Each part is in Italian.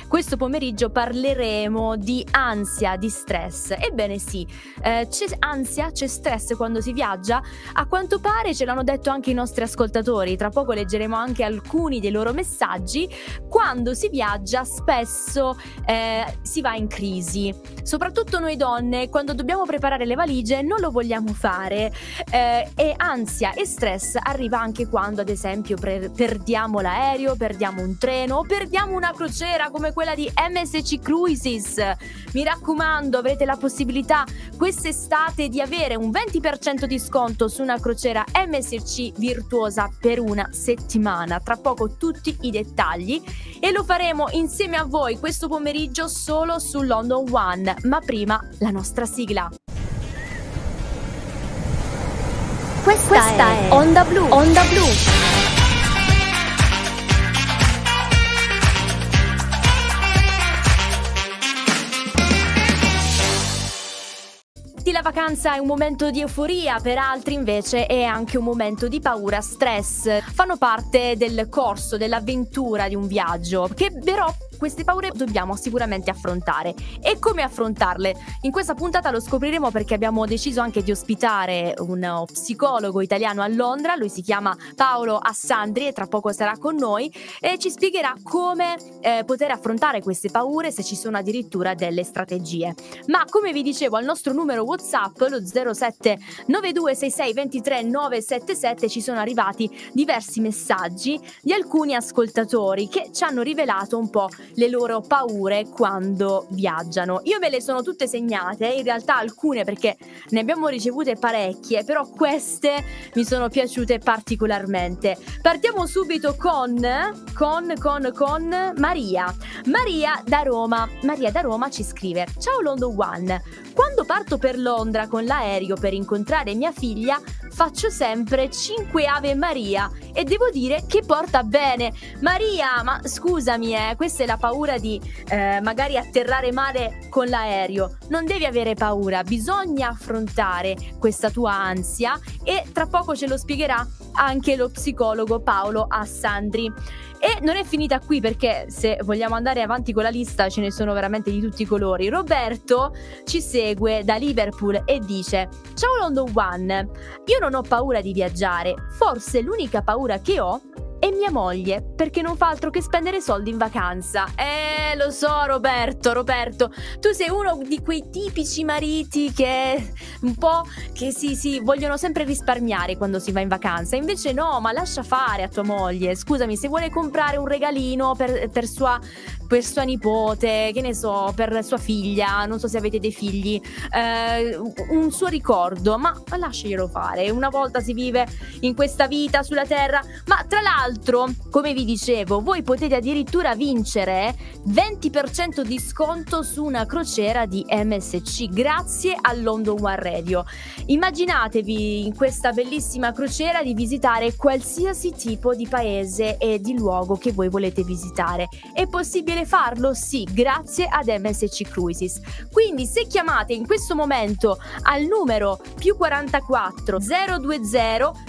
questo pomeriggio parleremo di ansia, di stress. Ebbene sì, c'è ansia, c'è stress quando si viaggia? A quanto pare ce l'hanno detto anche i nostri ascoltatori, tra poco leggeremo anche alcuni dei loro messaggi. Quando si viaggia spesso si va in crisi, soprattutto noi donne, quando dobbiamo preparare le valigie non lo vogliamo fare, e ansia e stress arriva anche quando ad esempio perdiamo l'aereo, perdiamo un treno o perdiamo una crociera come quella di MSC Cruises. Mi raccomando, avrete la possibilità quest'estate di avere un 20% di sconto su una crociera MSC virtuosa per una settimana. Tra poco tutti i dettagli e lo faremo insieme a voi questo pomeriggio solo su London One, ma prima la nostra sigla. Questa è Onda Blu. Onda Blu. La vacanza è un momento di euforia, per altri invece è anche un momento di paura, stress. Fanno parte del corso, dell'avventura di un viaggio, che però queste paure dobbiamo sicuramente affrontare. E come affrontarle? In questa puntata lo scopriremo perché abbiamo deciso anche di ospitare uno psicologo italiano a Londra. Lui si chiama Paolo Assandri e tra poco sarà con noi e ci spiegherà come poter affrontare queste paure, se ci sono addirittura delle strategie. Ma come vi dicevo, al nostro numero WhatsApp, lo 07 9266 23 977, ci sono arrivati diversi messaggi di alcuni ascoltatori che ci hanno rivelato un po' le loro paure quando viaggiano. Io me le sono tutte segnate, in realtà alcune perché ne abbiamo ricevute parecchie, però queste mi sono piaciute particolarmente. Partiamo subito con Maria. Maria da Roma. Maria da Roma ci scrive: ciao London One, quando parto per Londra con l'aereo per incontrare mia figlia faccio sempre 5 Ave Maria e devo dire che porta bene. Maria, ma scusami, questa è la paura di magari atterrare male con l'aereo. Non devi avere paura, bisogna affrontare questa tua ansia e tra poco ce lo spiegherà anche lo psicologo Paolo Assandri. E non è finita qui, perché se vogliamo andare avanti con la lista ce ne sono veramente di tutti i colori. Roberto ci segue da Liverpool e dice: ciao London One, io non ho paura di viaggiare, forse l'unica paura che ho è mia moglie, perché non fa altro che spendere soldi in vacanza. Lo so Roberto, tu sei uno di quei tipici mariti che un po' che si vogliono sempre risparmiare quando si va in vacanza. Invece no, ma lascia fare a tua moglie. Scusami, se vuole comprare un regalino per sua nipote, che ne so, per sua figlia, non so se avete dei figli, un suo ricordo, ma lasciglielo fare. Una volta si vive in questa vita sulla terra. Ma tra l'altro, come vi dicevo, voi potete addirittura vincere 20% di sconto su una crociera di MSC grazie al London One Radio. Immaginatevi in questa bellissima crociera di visitare qualsiasi tipo di paese e di luogo che voi volete visitare. È possibile farlo? Sì, grazie ad MSC Cruises. Quindi se chiamate in questo momento al numero +44 020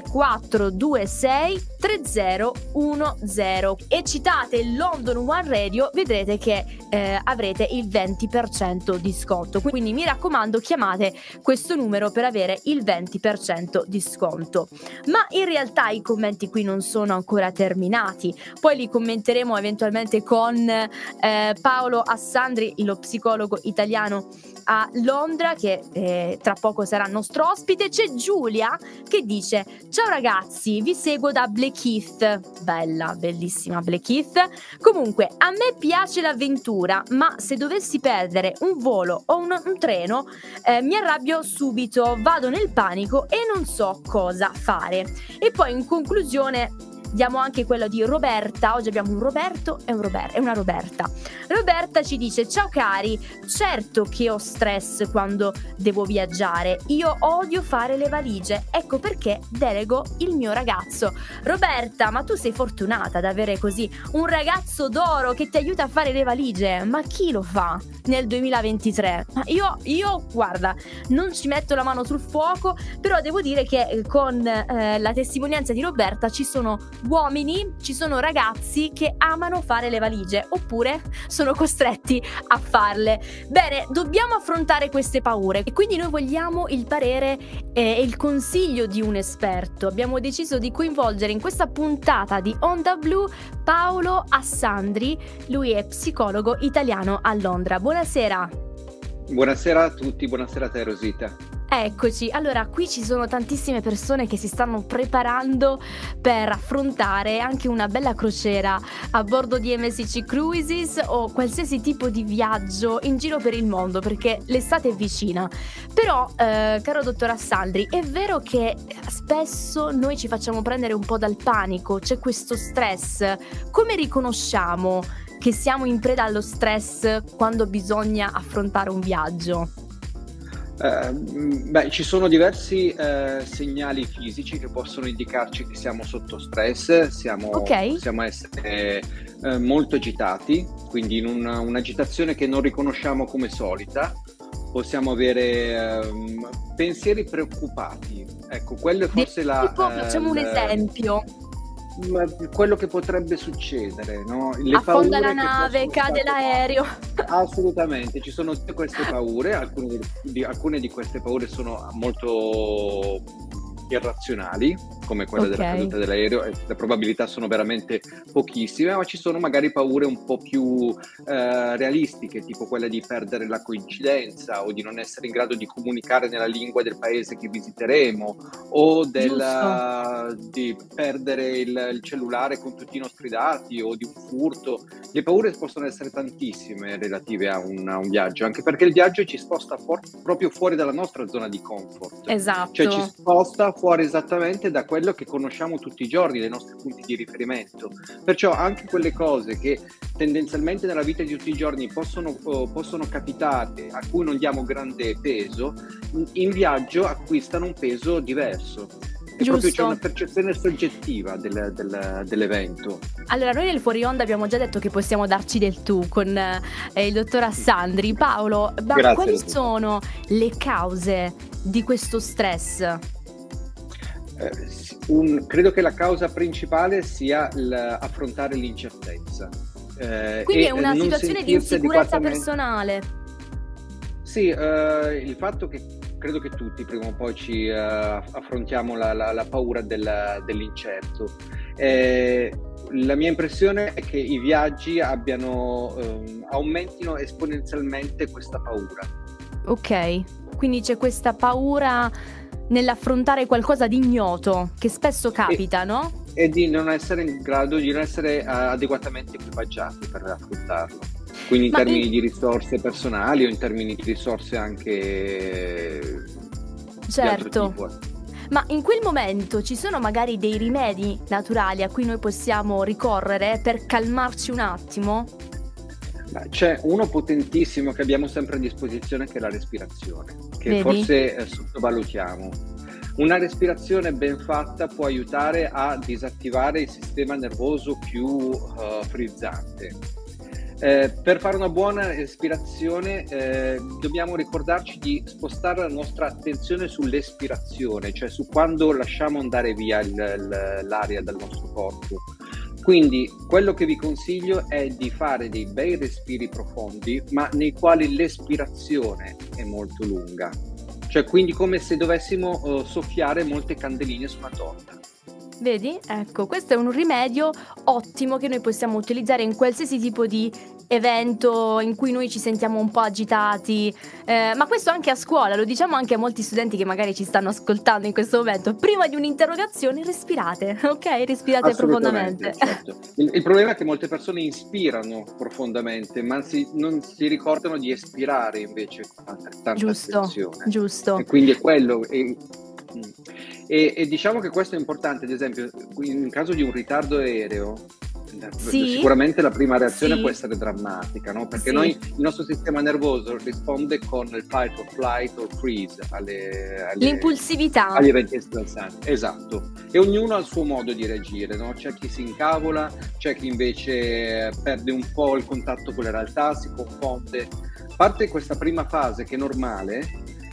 3426 3010 e citate London One Radio, vedrete che avrete il 20% di sconto. Quindi mi raccomando, chiamate questo numero per avere il 20% di sconto. Ma in realtà i commenti qui non sono ancora terminati, poi li commenteremo eventualmente con Paolo Assandri, lo psicologo italiano a Londra, che tra poco sarà nostro ospite. C'è Giulia che dice: ciao ragazzi, vi seguo da Blackheath. Bellissima Blackheath. Comunque a me piace l'avventura, ma se dovessi perdere un volo o un treno mi arrabbio subito, vado nel panico e non so cosa fare. E poi in conclusione diamo anche quello di Roberta. Oggi abbiamo un Roberto e una Roberta. Roberta ci dice: ciao cari, certo che ho stress quando devo viaggiare, io odio fare le valigie, ecco perché delego il mio ragazzo. Roberta, ma tu sei fortunata ad avere così un ragazzo d'oro che ti aiuta a fare le valigie, ma chi lo fa nel 2023? Ma io guarda, non ci metto la mano sul fuoco, però devo dire che con la testimonianza di Roberta ci sono uomini, ci sono ragazzi che amano fare le valigie, oppure sono costretti a farle. Bene, dobbiamo affrontare queste paure e quindi noi vogliamo il parere e il consiglio di un esperto. Abbiamo deciso di coinvolgere in questa puntata di Onda Blu Paolo Assandri, lui è psicologo italiano a Londra. Buonasera. Buonasera a tutti, buonasera a te Rosita. Eccoci, allora qui ci sono tantissime persone che si stanno preparando per affrontare anche una bella crociera a bordo di MSC Cruises o qualsiasi tipo di viaggio in giro per il mondo, perché l'estate è vicina. Però, caro dottor Assandri, è vero che spesso noi ci facciamo prendere un po' dal panico, c'è questo stress. Come riconosciamo che siamo in preda allo stress quando bisogna affrontare un viaggio? Ci sono diversi segnali fisici che possono indicarci che siamo sotto stress, possiamo essere molto agitati, quindi in un'agitazione che non riconosciamo come solita, possiamo avere pensieri preoccupati. Ecco, quello è forse facciamo un esempio. Quello che potrebbe succedere, no? Affonda la nave, cade l'aereo. Assolutamente, ci sono tutte queste paure, alcune di queste paure sono molto irrazionali, come quella della caduta dell'aereo, e le probabilità sono veramente pochissime, ma ci sono magari paure un po' più realistiche, tipo quella di perdere la coincidenza o di non essere in grado di comunicare nella lingua del paese che visiteremo, o di perdere il cellulare con tutti i nostri dati, o di un furto. Le paure possono essere tantissime relative a un viaggio, anche perché il viaggio ci sposta proprio fuori dalla nostra zona di comfort. Esatto. Cioè ci sposta fuori esattamente da quello che conosciamo tutti i giorni, dai nostri punti di riferimento. Perciò anche quelle cose che tendenzialmente nella vita di tutti i giorni possono capitare, a cui non diamo grande peso, in viaggio acquistano un peso diverso. E proprio c'è una percezione soggettiva dell'evento. Allora, noi nel Fuori Onda abbiamo già detto che possiamo darci del tu con il dottor Assandri. Paolo, quali sono le cause di questo stress? Credo che la causa principale sia affrontare l'incertezza. Quindi è una situazione di insicurezza personale. Sì, il fatto che credo che tutti prima o poi ci affrontiamo la paura dell'incerto. La mia impressione è che i viaggi aumentino esponenzialmente questa paura. Ok, quindi c'è questa paura nell'affrontare qualcosa di ignoto, che spesso capita, no? E di non essere in grado, di non essere adeguatamente equipaggiati per affrontarlo. Quindi in termini di risorse personali o in termini di risorse anche di altro tipo. Ma in quel momento ci sono magari dei rimedi naturali a cui noi possiamo ricorrere per calmarci un attimo? C'è uno potentissimo che abbiamo sempre a disposizione, che è la respirazione, che forse sottovalutiamo. Una respirazione ben fatta può aiutare a disattivare il sistema nervoso più frizzante. Per fare una buona respirazione dobbiamo ricordarci di spostare la nostra attenzione sull'espirazione, cioè su quando lasciamo andare via l'aria dal nostro corpo. Quindi quello che vi consiglio è di fare dei bei respiri profondi, ma nei quali l'espirazione è molto lunga. Cioè quindi come se dovessimo soffiare molte candeline su una torta. Vedi? Ecco, questo è un rimedio ottimo che noi possiamo utilizzare in qualsiasi tipo di evento in cui noi ci sentiamo un po' agitati, ma questo anche a scuola, lo diciamo anche a molti studenti che magari ci stanno ascoltando in questo momento. Prima di un'interrogazione respirate, ok? Respirate profondamente. Certo. Il problema è che molte persone inspirano profondamente, ma non si ricordano di espirare invece con tanta attenzione. Giusto. E quindi è quello. E diciamo che questo è importante, ad esempio, in caso di un ritardo aereo, sicuramente la prima reazione può essere drammatica, no? Perché il nostro sistema nervoso risponde con il fight or flight or freeze l'impulsività, agli eventi stressanti. Esatto. E ognuno ha il suo modo di reagire, no? C'è chi si incavola, c'è chi invece perde un po' il contatto con la realtà, si confonde. A parte questa prima fase che è normale,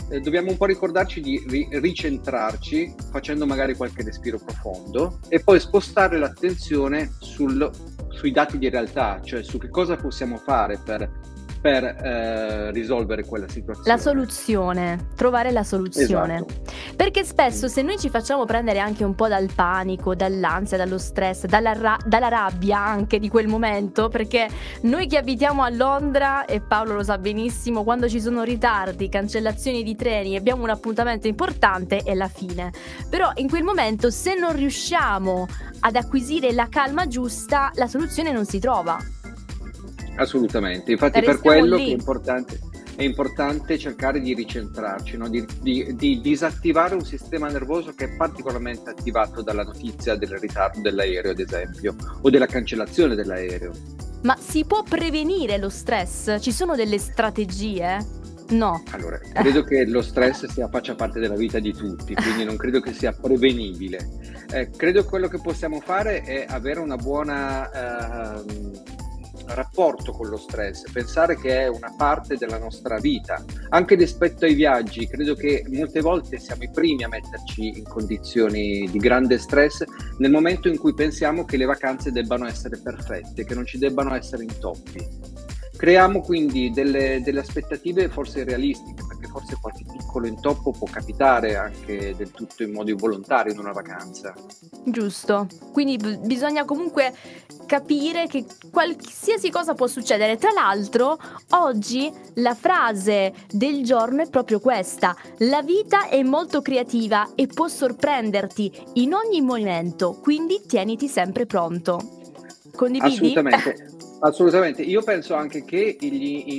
dobbiamo un po' ricordarci di ricentrarci, facendo magari qualche respiro profondo, e poi spostare l'attenzione sui dati di realtà, cioè su che cosa possiamo fare per risolvere quella situazione. La soluzione, trovare la soluzione. Esatto. Perché spesso se noi ci facciamo prendere anche un po' dal panico, dall'ansia, dallo stress, dalla rabbia anche di quel momento, perché noi che abitiamo a Londra, e Paolo lo sa benissimo, quando ci sono ritardi, cancellazioni di treni, abbiamo un appuntamento importante, è la fine. Però in quel momento, se non riusciamo ad acquisire la calma giusta, la soluzione non si trova. Assolutamente, infatti per quello che è importante cercare di ricentrarci, no? di disattivare un sistema nervoso che è particolarmente attivato dalla notizia del ritardo dell'aereo, ad esempio, o della cancellazione dell'aereo. Ma si può prevenire lo stress? Ci sono delle strategie? No. Allora, credo che lo stress faccia parte della vita di tutti, quindi non credo che sia prevenibile. Credo che quello che possiamo fare è avere una buona rapporto con lo stress, pensare che è una parte della nostra vita. Anche rispetto ai viaggi, credo che molte volte siamo i primi a metterci in condizioni di grande stress nel momento in cui pensiamo che le vacanze debbano essere perfette, che non ci debbano essere intoppi. Creiamo quindi delle aspettative forse irrealistiche, perché forse qualche piccolo intoppo può capitare anche del tutto in modo involontario in una vacanza. Giusto, quindi bisogna comunque capire che qualsiasi cosa può succedere. Tra l'altro, oggi la frase del giorno è proprio questa: la vita è molto creativa e può sorprenderti in ogni momento, quindi tieniti sempre pronto. Condividi? Assolutamente. Io penso anche che gli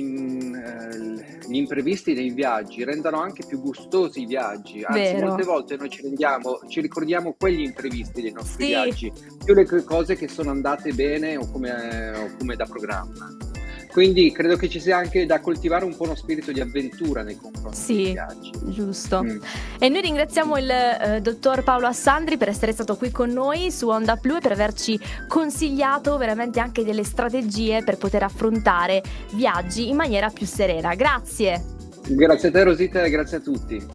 imprevisti nei viaggi rendano anche più gustosi i viaggi. Anzi, Vero. Molte volte noi ci ricordiamo quegli imprevisti dei nostri viaggi, più le cose che sono andate bene o come da programma. Quindi credo che ci sia anche da coltivare un po' uno spirito di avventura nei confronti dei viaggi. Giusto. E noi ringraziamo il dottor Paolo Assandri per essere stato qui con noi su Onda Blu e per averci consigliato veramente anche delle strategie per poter affrontare viaggi in maniera più serena. Grazie. Grazie a te Rosita e grazie a tutti.